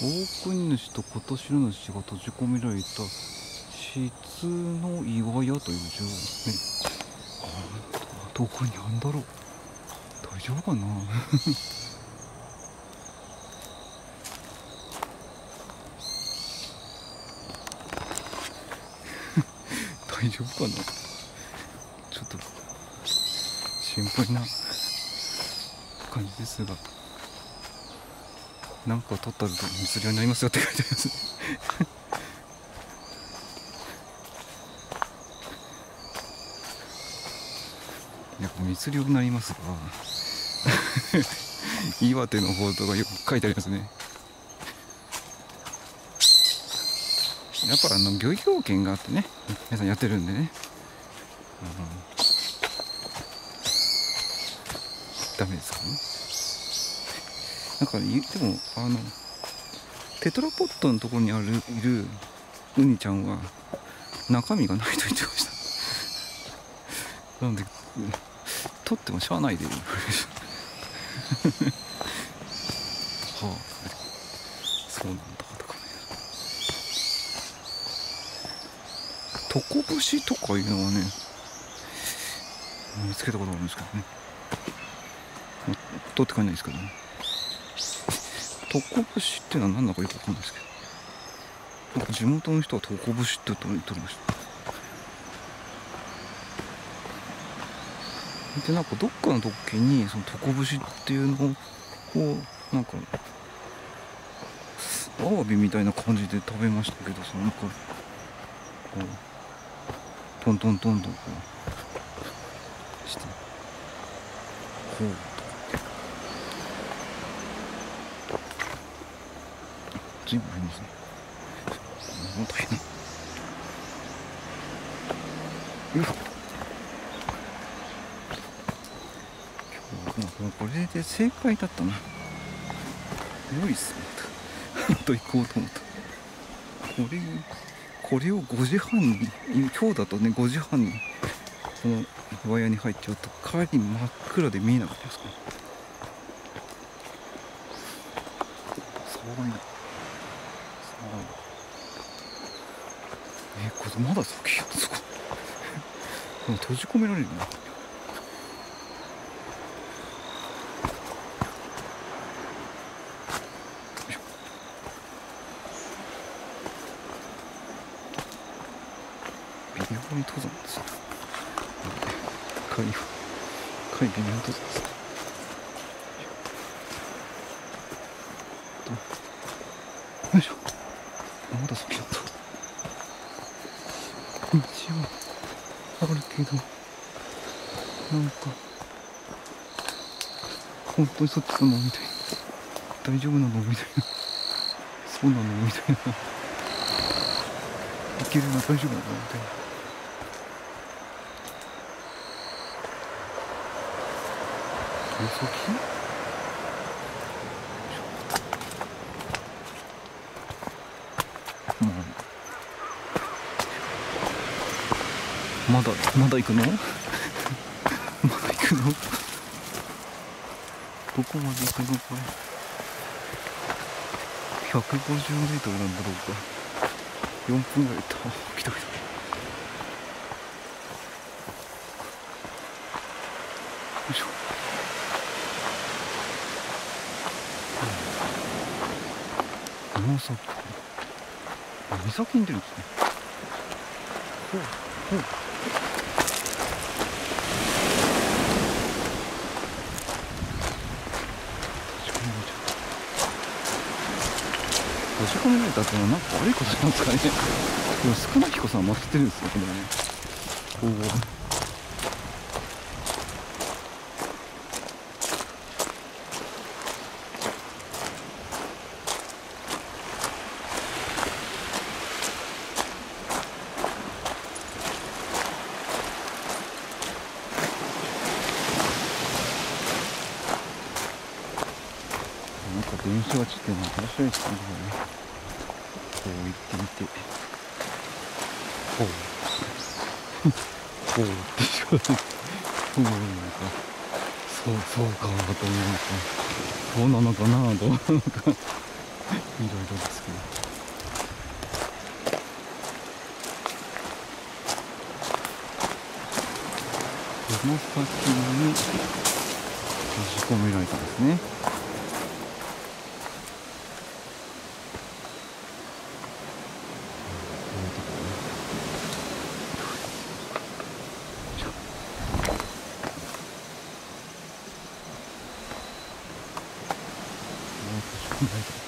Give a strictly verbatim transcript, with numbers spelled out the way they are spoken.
送主と琴白主が閉じ込められた質の岩屋という字をね、あ、どこにあんだろう。大丈夫かな大丈夫かな、ちょっと心配な感じですが、なんか取ったら密漁になりますよって書いてありますねやっぱ密漁になりますが岩手の方とかよく書いてありますね。やっぱあの漁業権があってね、皆さんやってるんでね、うん、ダメですかね。なんかでもあのテトラポットのところにあるいるウニちゃんは中身がないと言ってましたなので取ってもしゃあないではあ、そうなんだとかね。トコブシとかいうのはね見つけたことあるんですけどね、取って帰んないですけどね。トコブシっていうのは何だかよくわかんないですけど、なんか地元の人はトコブシって言ってました。でなんかどっかの時にそのトコブシっていうのをなんかアワビみたいな感じで食べましたけど、そのなんかこうトントントンとこうしてこう随分ありますね。もう大変。よいしょ。今日もうこれで正解だったな。良いっすね。あと行こうと思った。これこれをごじはんに、今日だとねごじはんにこの岩屋に入っちゃうと帰り真っ暗で見えなかったですかね。騒がない。えー、これまだ先やつか閉じ込められるな。微妙に登山ですね。階階微妙に登山ですね。よいしょ。まだ先だった。道はあるけど、なんか本当にそっちなのみたいな、大丈夫なのみたいな、そうなのみたいな、いけるな、大丈夫なのみたいな。予測まだまだ行くのまだ行くのどこまで行くのこれ。ひゃくごじゅうメートルなんだろうか。よんぷんぐらい行った。来た来た。よいしょ。長崎。岬に出るんですね。ほうほう。閉じ込められたってのはなんか悪いことなんですかね。でも少ない彦さんは待ってるんですよ、これはね。おお。なんか電車がちょっと面白いですね。こう行ってみて、こうこうってしかない。そうなのか、そうそうかと思うのか、そうなのかな、どうなのか。 いろいろですけど。この先に閉じ込められたんですね。閉じ込められた。